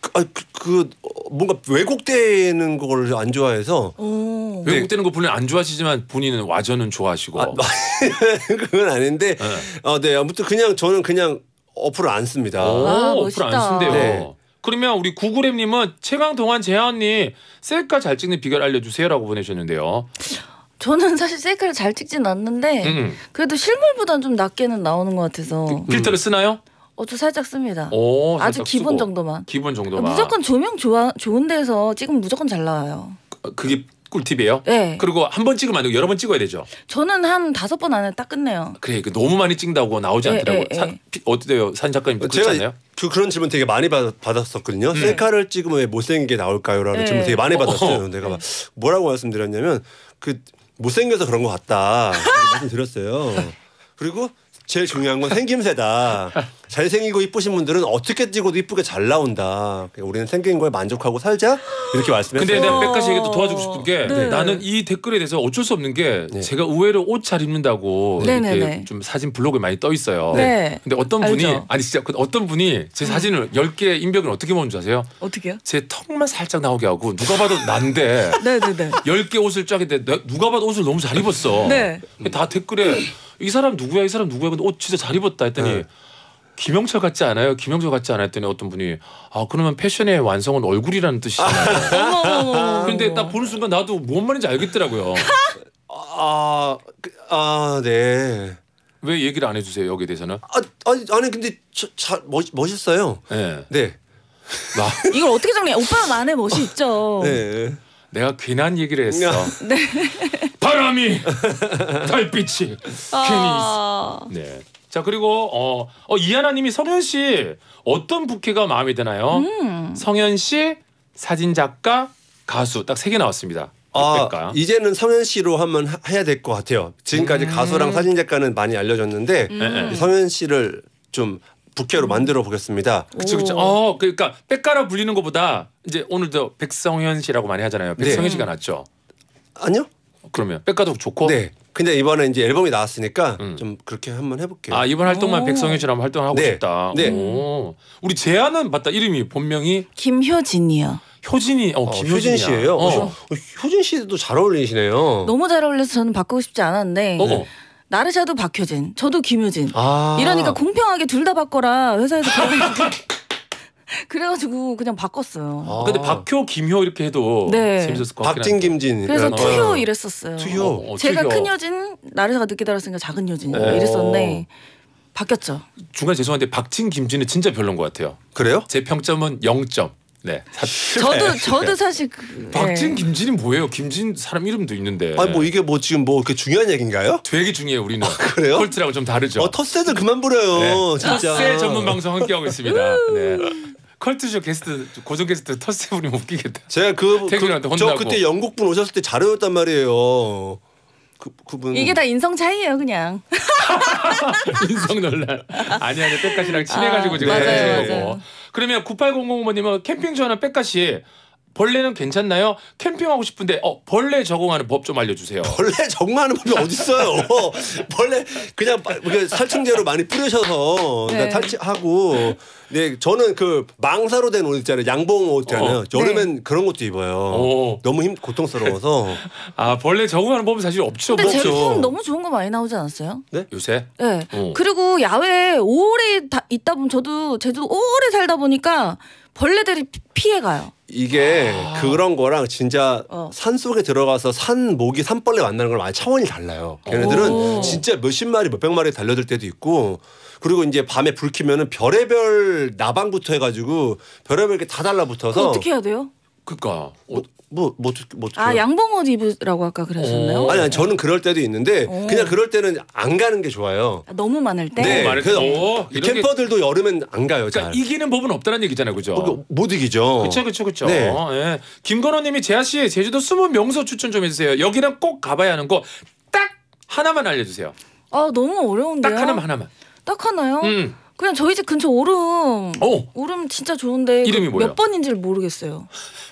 S3: 뭔가 왜곡되는 걸 안 좋아해서
S2: 왜곡되는 거 본인 안 좋아하시지만 본인은 와전은 좋아하시고.
S3: 그건 아닌데 네 아무튼 저는 그냥 어플을 안 씁니다.
S2: 어플 안 쓴대요.
S3: 네.
S2: 그러면 우리 구구렘님은 최강 동안 재하 언니 셀카 잘 찍는 비결 알려주세요라고 보내주셨는데요.
S4: 저는 사실 셀카를 잘 찍진 않는데 그래도 실물보다는 좀 낮게는 나오는 것 같아서
S2: 필터를 쓰나요?
S4: 저 살짝 씁니다.
S2: 살짝
S4: 아주 기본
S2: 쓰고.
S4: 정도만.
S2: 기본 정도만.
S4: 무조건 조명 좋은 데서 찍으면 무조건 잘 나와요.
S2: 그게 꿀팁이에요?
S4: 네.
S2: 그리고 한 번 찍으면 안 되고 여러 번 찍어야 되죠?
S4: 저는 한 5번 안에 딱 끝내요.
S2: 그래, 너무 많이 찍는다고 나오지 않더라고요. 어때요? 사진 작가님 그렇지
S3: 제가
S2: 않나요?
S3: 그런 질문 되게 많이 받았었거든요. 셀카를 찍으면 왜 못생긴 게 나올까요? 라는 질문 되게 많이 받았어요. 내가 막 뭐라고 말씀드렸냐면 못생겨서 그런 것 같다. 말씀드렸어요. 그리고 제일 중요한 건 생김새다. 잘생기고 이쁘신 분들은 어떻게 찍어도 이쁘게 잘 나온다. 우리는 생긴 거에 만족하고 살자 이렇게 말씀했어요.
S2: 근데 내가 100가지에게 또 도와주고 싶은 게
S4: 네.
S2: 나는 이 댓글에 대해서 어쩔 수 없는 게
S3: 네.
S2: 제가 의외로 옷 잘 입는다고 이렇게 좀 사진 블로그에 많이 떠 있어요.
S4: 네.
S2: 근데 어떤 분이
S4: 알죠.
S2: 아니 진짜 어떤 분이 제 사진을 10개 인벽을 어떻게 먹는 줄 아세요?
S4: 어떻게요?
S2: 제 턱만 살짝 나오게 하고 누가 봐도 난데
S4: 네네네.
S2: 10개 옷을 쫙 했는데 누가 봐도 옷을 너무 잘 입었어.
S4: 네.
S2: 다 댓글에 이 사람 누구야 이 사람 누구야 근데 옷 진짜 잘 입었다 했더니
S3: 네.
S2: 김영철 같지 않아요? 김영철 같지 않아 했더니 어떤 분이 아 그러면 패션의 완성은 얼굴이라는 뜻이잖아요.
S4: 어머.
S2: 근데 딱 보는 순간 나도 뭔 말인지 알겠더라고요.
S3: 네.
S2: 왜 얘기를 안 해주세요 여기에 대해서는?
S3: 아니 근데 잘 멋있어요.
S2: 네.
S3: 네.
S2: 나
S4: 이걸 어떻게 정리해? 오빠는 안에 멋이 있죠.
S3: 네.
S2: 내가 괜한 얘기를 했어.
S4: 네.
S2: 바람이 달빛이
S4: 아.
S2: 괜히. 네. 자 그리고 이하나님이 성현 씨 어떤 부캐가 마음에 드나요? 성현 씨 사진 작가 가수 딱 3개 나왔습니다.
S3: 이제는 성현 씨로 한번 해야 될 것 같아요. 지금까지 가수랑 사진 작가는 많이 알려졌는데 성현 씨를 좀 부캐로 만들어 보겠습니다.
S2: 그렇죠. 그러니까 빽가라 불리는 것보다 이제 오늘도 백성현 씨라고 많이 하잖아요. 백성현 씨가 낫죠.
S3: 아니요.
S2: 그러면 빽가도 좋고.
S3: 네. 근데 이번에 이제 앨범이 나왔으니까 좀 그렇게 한번 해볼게요.
S2: 아 이번 활동만 백성현 씨랑 활동을 하고 싶다.
S3: 네.
S2: 오. 우리 재하는 맞다 이름이 본명이
S4: 김효진이요.
S2: 효진이.
S3: 효진 씨예요. 효진 씨도 잘 어울리시네요.
S4: 너무 잘 어울려서 저는 바꾸고 싶지 않았는데 나르샤도 박효진, 저도 김효진. 이러니까 공평하게 둘 다 바꿔라 회사에서 그래가지고 그냥 바꿨어요.
S2: 근데 박효, 김효 이렇게 해도 재밌었을 것 같긴
S3: 박진, 김진.
S4: 그래서 투효 이랬었어요.
S3: 투효.
S4: 제가
S2: 투효.
S4: 큰 효진, 나르샤가 늦게 달았으니까 작은 효진 이랬었는데 바뀌었죠.
S2: 중간에 죄송한데 박진, 김진은 진짜 별론 것 같아요.
S3: 그래요?
S2: 제 평점은 0점. 네.
S4: 저도 사실
S2: 박진, 김진이 뭐예요? 김진 사람 이름도 있는데.
S3: 아니 뭐 이게 뭐 지금 뭐 그렇게 중요한 얘기인가요?
S2: 되게 중요해요 우리는.
S3: 그래요?
S2: 콜트라고 좀 다르죠.
S3: 텃세들 그만 부려요. 진짜.
S2: 텃세 전문 방송 함께하고 있습니다. 네. 컬투쇼 게스트 고정 게스트 텃세 부리면 웃기겠다.
S3: 제가 저 그때 영국분 오셨을 때 잘해줬단 말이에요. 그분
S4: 이게 다 인성 차이예요 그냥.
S2: 인성 논란. 아니 빽가씨랑 친해가지고 지금 하시는 거고. 그러면 9800번님은 캠핑 좋아하는 빽가씨 벌레는 괜찮나요? 캠핑하고 싶은데 벌레 적응하는 법 좀 알려주세요.
S3: 벌레 적응하는 법이 어딨어요. 벌레 그냥 살충제로 많이 뿌리셔서 탈취하고. 네, 저는 그 망사로 된 옷 있잖아요. 양봉 옷 있잖아요. 여름엔 그런 것도 입어요. 너무 고통스러워서.
S2: 벌레 적응하는 법은 사실 없죠.
S4: 근데 제품 너무 좋은 거 많이 나오지 않았어요?
S2: 네? 요새?
S4: 네. 그리고 야외에 오래 있다 보면 저도 제주도 오래 살다 보니까 벌레들이 피해가요.
S3: 이게 그런 거랑 진짜 산속에 들어가서 산벌레 만나는 거랑 많이 차원이 달라요. 걔네들은 진짜 몇십 마리 몇백 마리 달려들 때도 있고 그리고 이제 밤에 불 켜면은 별의별 나방부터 해가지고 별의별 게 다 달라붙어서
S4: 어떻게 해야 돼요?
S2: 그니까
S4: 양봉 옷 입으라고 아까 그러셨나요?
S3: 아니 저는 그럴 때도 있는데 그냥 그럴 때는 안 가는 게 좋아요.
S4: 너무 많을 때?
S3: 네. 그래서 캠퍼들도 여름엔 안 가요.
S2: 그러니까 이기는 법은 없다는 얘기잖아요. 그죠?
S3: 못 이기죠.
S2: 그렇죠.
S3: 네.
S2: 예. 김건호님이 재하씨 제주도 숨은 명소 추천 좀 해주세요. 여기는 꼭 가봐야 하는 거 딱 하나만 알려주세요.
S4: 너무 어려운데요?
S2: 딱 하나만.
S4: 딱 하나요? 그냥 저희 집 근처 오름. 오름 진짜 좋은데
S2: 이름이 뭐예요?
S4: 몇 번인지를 모르겠어요.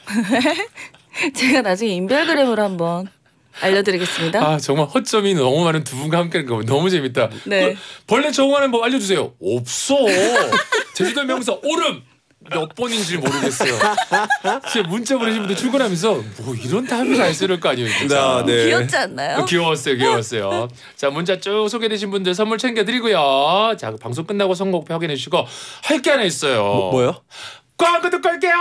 S4: 제가 나중에 인별그램으로 한번 알려드리겠습니다.
S2: 정말 허점이 너무 많은 두 분과 함께하는 거 너무 재밌다.
S4: 네.
S2: 벌레 적응하는 법 알려주세요. 없어. 제주도 명소 오름. 몇 번인지 모르겠어요. 진짜 문자 보내신 분들 출근하면서 뭐 이런 답이 다 있을 거 아니에요. 진짜.
S3: 네.
S4: 귀엽지 않나요?
S2: 귀여웠어요. 자 문자 쭉 소개되신 분들 선물 챙겨드리고요. 자 방송 끝나고 선곡표 확인해 주시고 할 게 하나 있어요.
S3: 뭐요?
S2: 광고 듣고 올게요.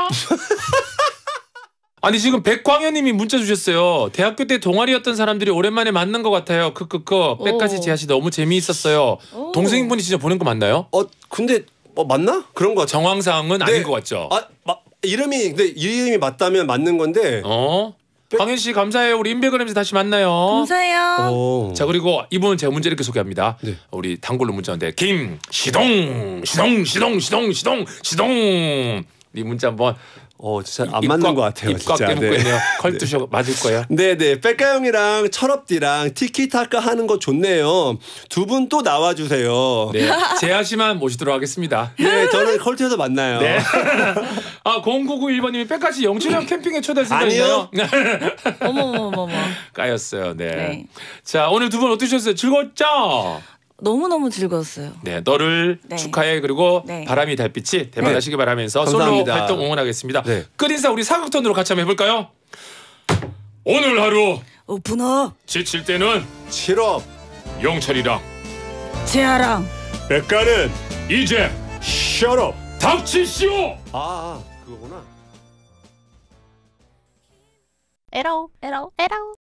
S2: 아니 지금 백광현님이 문자 주셨어요. 대학교 때 동아리였던 사람들이 오랜만에 만난 것 같아요. 빽가씨 재하씨 너무 재미있었어요. 동생분이 진짜 보낸 거 맞나요?
S3: 근데 맞나? 그런 거
S2: 정황상은 아닌 것 같죠?
S3: 이름이 맞다면 맞는 건데.
S2: 광현 씨 감사해요. 우리 인별그램에서 다시 만나요.
S4: 감사해요.
S2: 자 그리고 이분은 제가 문제 이렇게 소개합니다. 네. 우리 단골로 문자인데 김시동 이 문자 한번
S3: 진짜 안 맞는 것 같아요.
S2: 입꽉
S3: 진짜.
S2: 깨물고 있네요. 컬투쇼 맞을 거예요.
S3: 네네. 백가 형이랑 철업디랑 티키타카 하는 거 좋네요. 두 분 또 나와주세요.
S2: 네. 재하 씨만 모시도록 하겠습니다.
S3: 네, 저는 컬투에서 만나요.
S2: 네. 0991번님이 백가씨 영철형 캠핑에 초대했습니다.
S3: 아니요.
S4: 어머머머머.
S2: 까였어요. 네.
S4: 네.
S2: 자, 오늘 두 분 어떠셨어요? 즐거웠죠?
S4: 너무너무 즐거웠어요.
S2: 네, 너를
S4: 네.
S2: 축하해. 그리고
S4: 네.
S2: 바람이 달빛이 대박나시기 바라면서
S3: 감사합니다.
S2: 솔로 활동 응원하겠습니다.
S3: 네.
S2: 끝인사 우리 사극톤으로 같이 한번 해볼까요? 오늘 하루
S4: 오픈업
S2: 지칠 때는
S3: 실업.
S2: 영철이랑
S4: 재하랑
S3: 백가는
S2: 이제
S3: 셔럽.
S2: 닥치시오.
S3: 그거구나.
S5: 에러 에러 에러